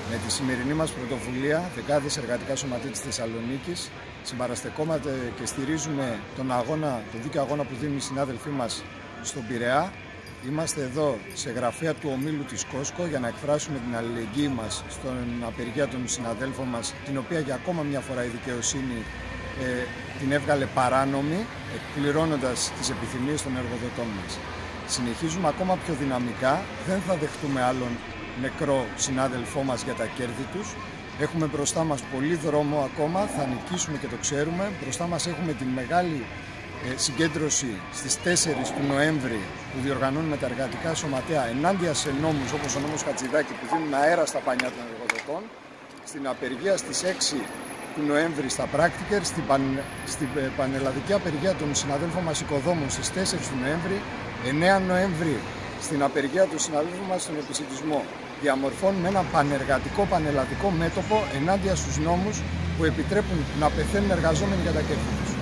Με τη σημερινή μας πρωτοβουλία, δεκάδες εργατικά σωματεία της Θεσσαλονίκης, συμπαραστεκόμαστε και στηρίζουμε τον δίκαιο αγώνα που δίνουν οι συνάδελφοί μας στον Πειραιά. Είμαστε εδώ σε γραφεία του ομίλου της Κόσκο για να εκφράσουμε την αλληλεγγύη μας στην απεργία των συναδέλφων μας, την οποία για ακόμα μια φορά η δικαιοσύνη την έβγαλε παράνομη, εκπληρώνοντας τις επιθυμίες των εργοδοτών μας. Συνεχίζουμε ακόμα πιο δυναμικά, δεν θα δεχτούμε άλλον νεκρό συνάδελφό μας για τα κέρδη τους. Έχουμε μπροστά μας πολύ δρόμο ακόμα, θα νικήσουμε και το ξέρουμε. Μπροστά μας έχουμε την μεγάλη συγκέντρωση στις 4 του Νοέμβρη που διοργανώνουμε τα εργατικά σωματεία ενάντια σε νόμους όπως ο νόμος Χατζηδάκη που δίνουν αέρα στα πανιά των εργοδοτών. Στην απεργία στις 6 του Νοέμβρη στα Πράκτικερ, στην πανελλαδική απεργία των συναδέλφων μας οικοδόμων στις 4 του Νοέμβρη, 9 Νοέμβρη στην απεργία των συναδέλφων μας στον επισιτισμό. Διαμορφώνουμε ένα πανεργατικό πανελλαδικό μέτωπο ενάντια στους νόμους που επιτρέπουν να πεθαίνουν εργαζόμενοι για τα κέρδη τους.